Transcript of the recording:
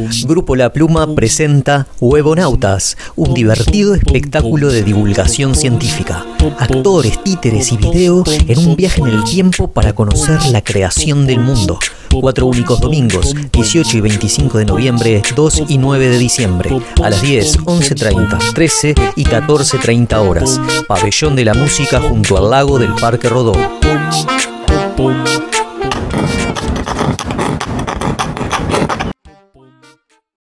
Grupo La Pluma presenta Huevonautas, un divertido espectáculo de divulgación científica. Actores, títeres y video en un viaje en el tiempo para conocer la creación del mundo. 4 únicos domingos, 18 y 25 de noviembre, 2 y 9 de diciembre, a las 10, 11:30, 13 y 14:30 horas. Pabellón de la Música junto al lago del Parque Rodó.